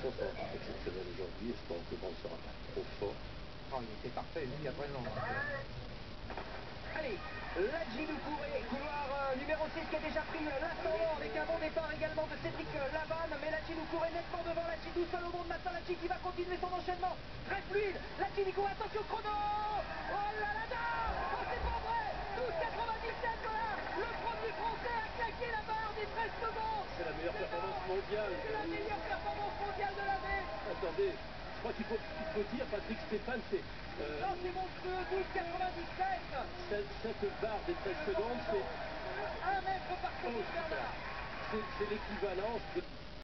Vincent sera pas exceptionnel aujourd'hui, espérons que le vent ne sera pas trop fort. Oh, il était parfait jusqu'à présent. Allez, Ladji Doucouré, couloir numéro 6 qui a déjà pris l'ascendant avec un bon départ également de Cédric Lavanne, mais Ladji Doucouré nettement devant Ladji, tout seul au monde maintenant, Ladji qui va continuer son enchaînement très fluide. Ladji Doucouré, attention chrono. Oh là là là, oh c'est pas vrai, 12,97, voilà, le premier français a claqué la barre des 13 secondes. C'est la meilleure performance mondiale. C'est la meilleure performance mondiale de l'année. Attendez, je crois qu'il faut dire, Patrick Stéphane, c'est... Non, c'est monstrueux, 12,97. Cette barre des 13 secondes, c'est... 1 mètre par seconde, Bernard. C'est l'équivalence de...